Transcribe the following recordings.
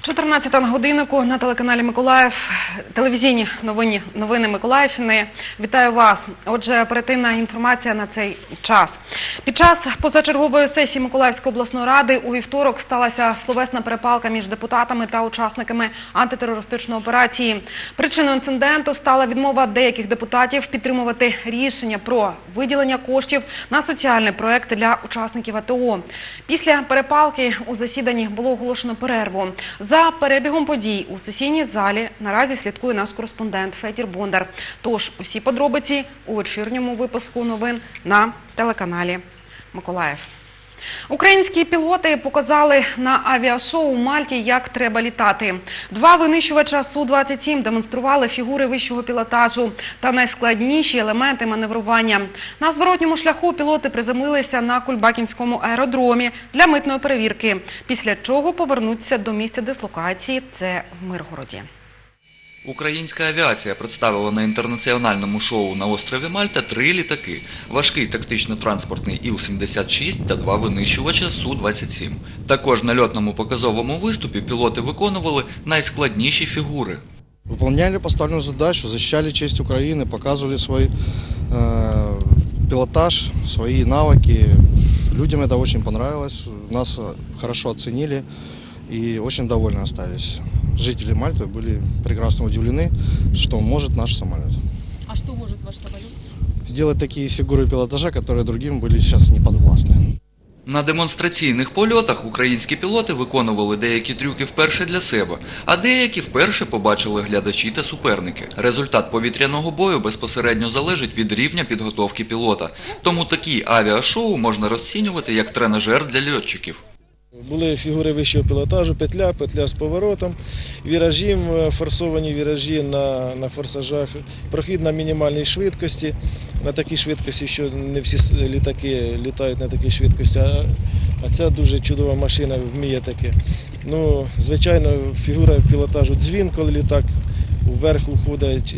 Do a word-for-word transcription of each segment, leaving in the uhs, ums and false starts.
чотирнадцята на годиннику на телеканалі Миколаїв. Телевізійні новини, новини Миколаївщини. Вітаю вас. Отже, оперативна інформація на цей час. Під час позачергової сесії Миколаївської обласної ради у вівторок сталася словесна перепалка між депутатами та учасниками антитерористичної операції. Причиною інциденту стала відмова деяких депутатів підтримувати рішення про виділення коштів на соціальний проект для учасників АТО. Після перепалки у засіданні було оголошено перерву. За перебігом подій у сесійній залі наразі слідкує наш кореспондент Федір Бондар. Тож усі подробиці у вечірньому випуску новин на телеканалі Миколаїв. Українські пілоти показали на авіашоу у Мальті, як треба літати. Два винищувача Су двадцять сім демонстрували фігури вищого пілотажу та найскладніші елементи маневрування. На зворотньому шляху пілоти приземлилися на Кульбакінському аеродромі для митної перевірки, після чого повернуться до місця дислокації – це в Миргороді. Українська авіація представила на інтернаціональному шоу на острові Мальта три літаки – важкий тактично-транспортний Іл сімдесят шість та два винищувача Су двадцять сім. Також на льотному показовому виступі пілоти виконували найскладніші фігури. Выполняли поставленную задачу, защищали честь Украины, показывали свой э, пилотаж, свои навыки. Людям это очень понравилось, нас хорошо оценили и очень довольны остались. Жители Мальты были прекрасно удивлены, что может наш самолет. А что может ваш самолет? Делать такие фигуры пилотажа, которые другим были сейчас не подвластны. На демонстраційних польотах українські пілоти виконували деякі трюки вперше для себе, а деякі вперше побачили глядачі та суперники. Результат повітряного бою безпосередньо залежить від рівня підготовки пілота. Тому такі авіашоу можна розцінювати як тренажер для льотчиків. Були фігури вищого пілотажу, петля, петля з поворотом, віражі, форсовані віражі на, на форсажах, прохід на мінімальній швидкості, на такій швидкості, що не всі літаки літають на такій швидкості, а, а ця дуже чудова машина вміє таке. Ну, звичайно, фігура пілотажу дзвін, коли літак вверх уходить,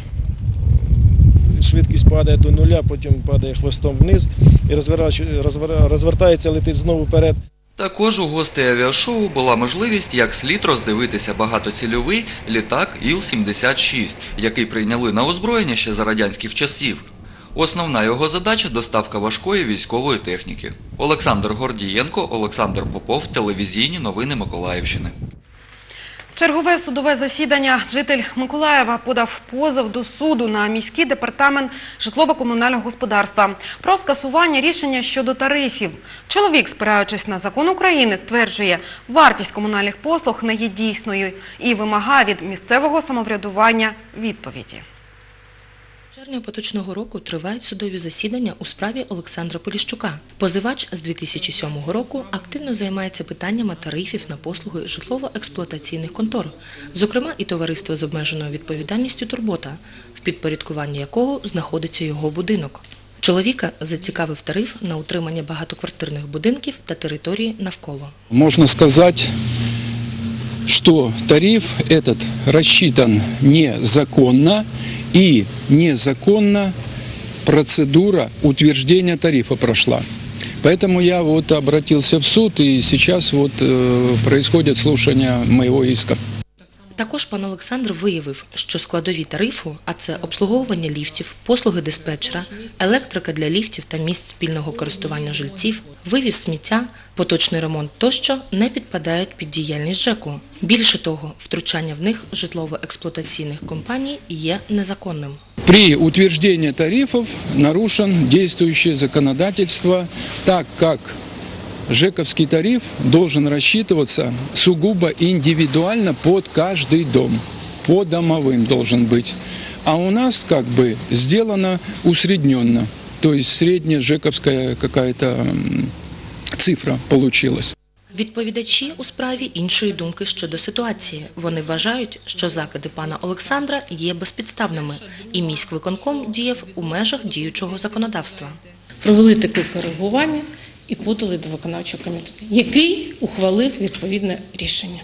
швидкість падає до нуля, потім падає хвостом вниз і розвертається, летить знову вперед. Також у гостей авіашоу була можливість як слід роздивитися багатоцільовий літак Іл сімдесят шість, який прийняли на озброєння ще за радянських часів. Основна його задача – доставка важкої військової техніки. Олександр Гордієнко, Олександр Попов, телевізійні новини Миколаївщини. Чергове судове засідання. Житель Миколаєва подав позов до суду на міський департамент житлово-комунального господарства про скасування рішення щодо тарифів. Чоловік, спираючись на закон України, стверджує, вартість комунальних послуг не є дійсною і вимагає від місцевого самоврядування відповіді. В червні поточного року тривають судові засідання у справі Олександра Поліщука. Позивач з дві тисячі сьомого року активно займається питаннями тарифів на послуги житлово-експлуатаційних контор, зокрема і товариство з обмеженою відповідальністю «Турбота», в підпорядкуванні якого знаходиться його будинок. Чоловіка зацікавив тариф на утримання багатоквартирних будинків та території навколо. Можна сказати, що тариф этот рассчитан незаконно, и незаконно процедура утверждения тарифа прошла. Поэтому я вот обратился в суд, и сейчас вот э, происходит слушание моего иска. Також пан Олександр виявив, що складові тарифу, а це обслуговування ліфтів, послуги диспетчера, електрика для ліфтів та місць спільного користування жильців, вивіз сміття, поточний ремонт тощо не підпадають під діяльність ЖЕКу. Більше того, втручання в них житлово-експлуатаційних компаній є незаконним. При утверждении тарифов нарушен действующее законодательство, так как ЖЭКовский тариф должен рассчитываться сугубо индивидуально под каждый дом, по домовым должен быть. А у нас как бы сделано усредненно, то есть средняя ЖЭКовская какая-то цифра получилась. Відповідачі у справі іншої думки щодо ситуації. Вони вважають, що закиди пана Олександра є безпідставними, і міськвиконком діяв у межах діючого законодавства. Провели таке коригування і подали до виконавчого комітету, який ухвалив відповідне рішення.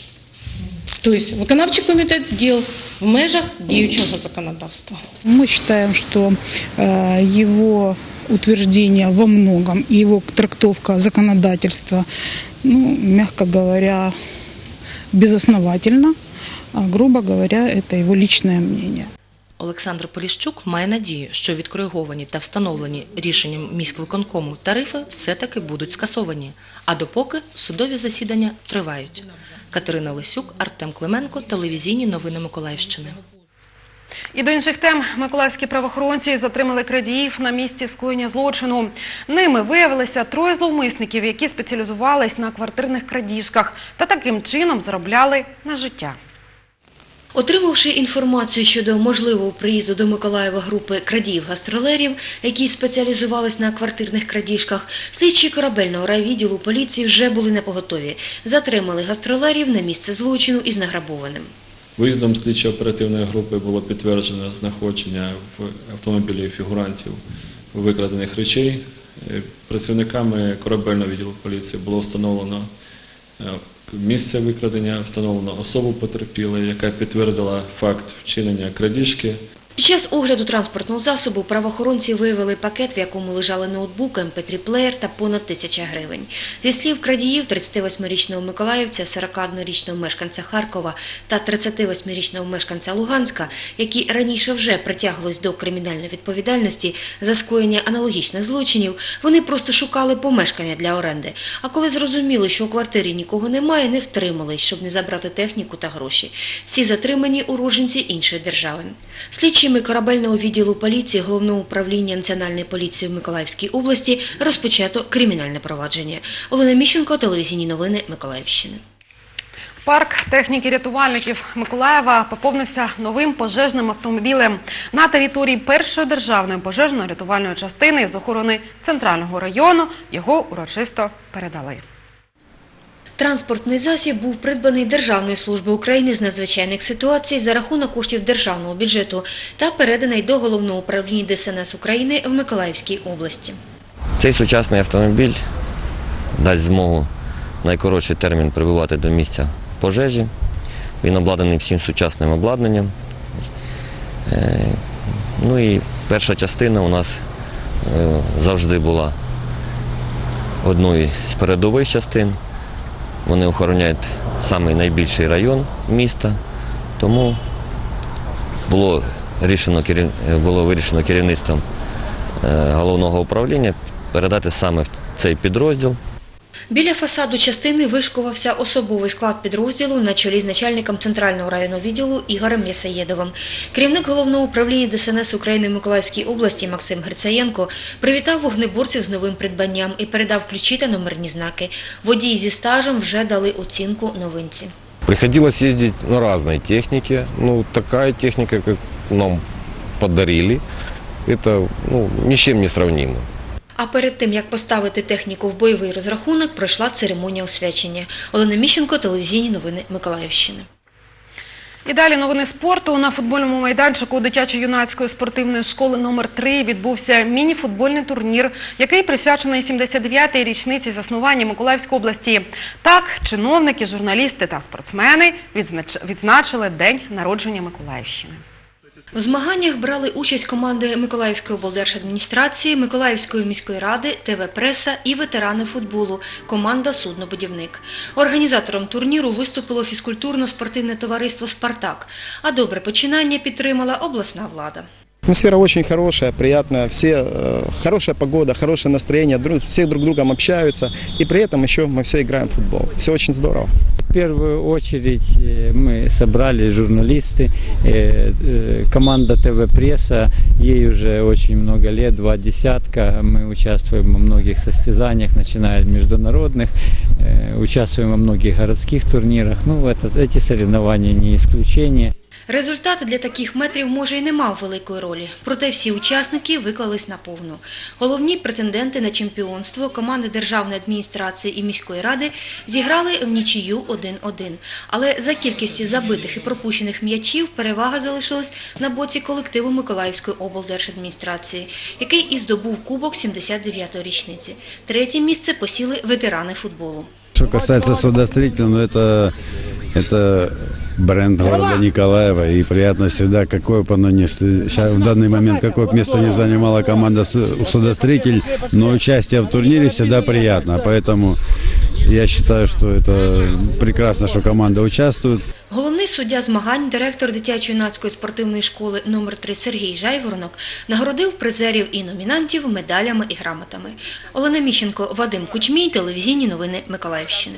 Тобто виконавчий комітет діяв в межах діючого законодавства. Ми вважаємо, що його утверждение во многом и его трактовка законодательства, ну, мягко говоря, безосновательно. А, грубо говоря, это его личное мнение. Олександр Поліщук має надію, що відкориговані та встановлені рішенням міськвиконкому тарифи все-таки будуть скасовані, а допоки судові засідання тривають. Катерина Лисюк, Артем Клименко, телевізійні новини Миколаївщини. І до інших тем. Миколаївські правоохоронці затримали крадіїв на місці скоєння злочину. Ними виявилися троє зловмисників, які спеціалізувались на квартирних крадіжках та таким чином заробляли на життя. Отримавши інформацію щодо можливого приїзду до Миколаєва групи крадіїв-гастролерів, які спеціалізувались на квартирних крадіжках, слідчі корабельного райвідділу поліції вже були напоготові. Затримали гастролерів на місце злочину із награбованим. Виїздом слідчо-оперативної групи було підтверджено знаходження в автомобілі фігурантів викрадених речей. Працівниками корабельного відділу поліції було встановлено місце викрадення, встановлено особу потерпілої, яка підтвердила факт вчинення крадіжки. Під час огляду транспортного засобу правоохоронці виявили пакет, в якому лежали ноутбук, ем пе три плеєр та понад тисяча гривень. Зі слів крадіїв, тридцятивосьмирічного миколаївця, сорокаоднорічного мешканця Харкова та тридцятивосьмирічного мешканця Луганська, які раніше вже притягувались до кримінальної відповідальності за скоєння аналогічних злочинів, вони просто шукали помешкання для оренди. А коли зрозуміли, що у квартирі нікого немає, не втримались, щоб не забрати техніку та гроші. Всі затримані уродженці іншої держави. Слідчі корабельного відділу поліції Головного управління Національної поліції в Миколаївській області розпочато кримінальне провадження. Олена Міщенко, телевізійні новини Миколаївщини. Парк техніки рятувальників Миколаєва поповнився новим пожежним автомобілем. На території першої державної пожежно-рятувальної частини з охорони Центрального району його урочисто передали. Транспортний засіб був придбаний Державною службою України з надзвичайних ситуацій за рахунок коштів державного бюджету та переданий до Головного управління Де Ес Ен Ес України в Миколаївській області. Цей сучасний автомобіль дасть змогу в найкоротший термін прибувати до місця пожежі. Він обладнаний всім сучасним обладнанням. Ну і перша частина у нас завжди була одною з передових частин. Вони охороняють самий найбільший район міста, тому було, рішено, було вирішено керівництвом головного управління передати саме в цей підрозділ. Біля фасаду частини вишкувався особовий склад підрозділу на чолі з начальником Центрального районного відділу Ігорем Ясаєдовим. Керівник Головного управління Де Ес Ен Ес України в Миколаївській області Максим Грицаєнко привітав вогнеборців з новим придбанням і передав ключі та номерні знаки. Водії зі стажем вже дали оцінку новинці. Приходилось ездить на разной технике. Ну, такая техника, как нам подарили, это ну, ни с чем не сравнимо. А перед тим, як поставити техніку в бойовий розрахунок, пройшла церемонія освячення. Олена Міщенко, телевізійні новини Миколаївщини. І далі новини спорту. На футбольному майданчику дитячо-юнацької спортивної школи номер три відбувся міні-футбольний турнір, який присвячений сімдесят дев'ятій річниці заснування Миколаївської області. Так, чиновники, журналісти та спортсмени відзначили день народження Миколаївщини. В змаганнях брали участь команди Миколаївської облдержадміністрації, Миколаївської міської ради, Те Ве Преса і ветерани футболу, команда «Суднобудівник». Організатором турніру виступило фізкультурно-спортивне товариство «Спартак», а добре починання підтримала обласна влада. Атмосфера очень хорошая, приятная, все, э, хорошая погода, хорошее настроение, друг, все друг с другом общаются, и при этом еще мы все играем в футбол. Все очень здорово. В первую очередь мы собрались, журналисты, команда Те Ве Пресса, ей уже очень много лет, два десятка, мы участвуем во многих состязаниях, начиная от международных, участвуем во многих городских турнирах, ну это, эти соревнования не исключение. Результат для таких метрів, може, і не мав великої ролі, проте всі учасники виклались наповну. Головні претенденти на чемпіонство, команди Державної адміністрації і міської ради, зіграли в нічию один-один. Але за кількістю забитих і пропущених м'ячів перевага залишилась на боці колективу Миколаївської облдержадміністрації, який і здобув кубок сімдесят дев'ятої річниці. Третє місце посіли ветерани футболу. Що касається судостроительного, це... это бренд города Николаева, и приятно всегда, какое бы оно ни сейчас в данный момент, какое бы место не занимала команда «Судостроитель», но участие в турнире всегда приятно, поэтому Я считаю, что это прекрасно, что команда участвует. Головний суддя змагань, директор дитячо-юнацької спортивної школи номер три Сергій Жайворонок нагородив призерів і номінантів медалями і грамотами. Олена Міщенко, Вадим Кучмій, телевізійні новини Миколаївщини.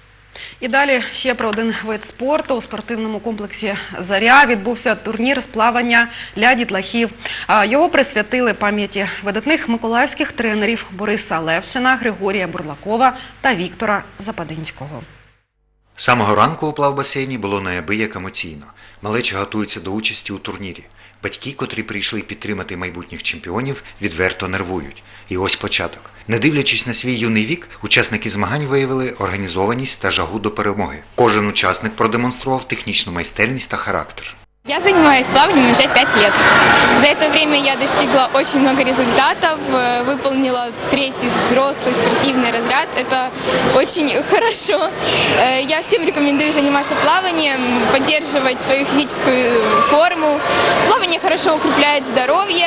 І далі ще про один вид спорту. У спортивному комплексі «Заря» відбувся турнір з плавання для дітлахів. Його присвятили пам'яті видатних миколаївських тренерів Бориса Левшина, Григорія Бурлакова та Віктора Западинського. З самого ранку у плавбасейні було неабияк емоційно. Малеча готується до участі у турнірі. Батьки, котрі прийшли підтримати майбутніх чемпіонів, відверто нервують. І ось початок. Не дивлячись на свій юний вік, учасники змагань виявили організованість та жагу до перемоги. Кожен учасник продемонстрував технічну майстерність та характер. Я занимаюсь плаванием уже пять лет. За это время я достигла очень много результатов, выполнила третий взрослый спортивный разряд. Это очень хорошо. Я всем рекомендую заниматься плаванием, поддерживать свою физическую форму. Плавание хорошо укрепляет здоровье.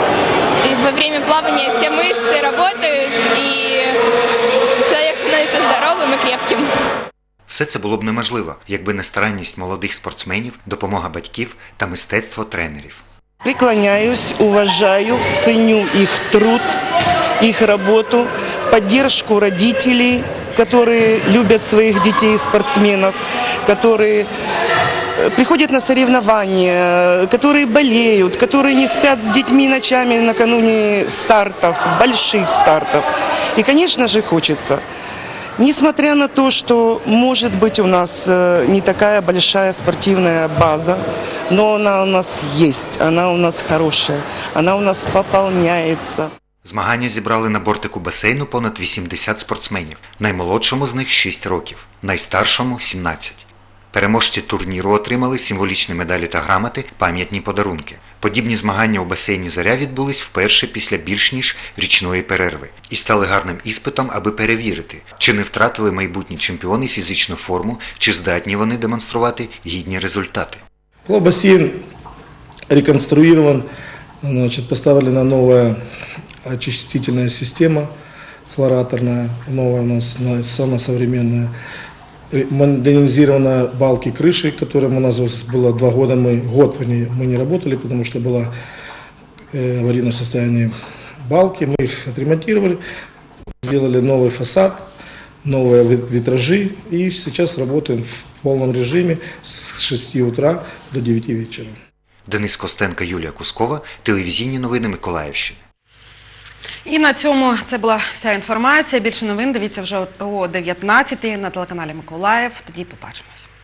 И во время плавания все мышцы работают, и человек становится здоровым и крепким. Все це було б неможливо, якби не старанність молодих спортсменів, допомога батьків та мистецтво тренерів. Преклоняюсь, уважаю, ценю их труд, их работу, поддержку родителей, которые любят своих детей, спортсменов, которые приходят на соревнования, которые болеют, которые не спят с детьми ночами накануне стартов, больших стартов. И, конечно же, хочется. Несмотря на то, что, может быть, у нас не такая большая спортивная база, но она у нас есть, она у нас хорошая, она у нас пополняется. Змагання зібрали на бортику басейну понад вісімдесят спортсменів. Наймолодшому з них шість років, найстаршому – сімнадцять. Переможці турніру отримали символічні медалі та грамоти, пам'ятні подарунки. Подібні змагання у басейні «Заря» відбулись вперше після більш ніж річної перерви і стали гарним іспитом, аби перевірити, чи не втратили майбутні чемпіони фізичну форму, чи здатні вони демонструвати гідні результати. Плавбасейн реконструирован, значит, поставлена новая очистительная система хлораторная, новая у нас самая современная. Модернизированы балки крыши, которым у нас было два года, мы, год вернее, мы не работали, потому что была э, аварийном состоянии балки, мы их отремонтировали, сделали новый фасад, новые витражи и сейчас работаем в полном режиме с шести утра до девяти вечера. Денис Костенко, Юлія Кускова, телевізійні новини Миколаївщини. І на цьому це була вся інформація. Більше новин дивіться вже о дев'ятнадцятій на телеканалі Миколаїв. Тоді побачимось.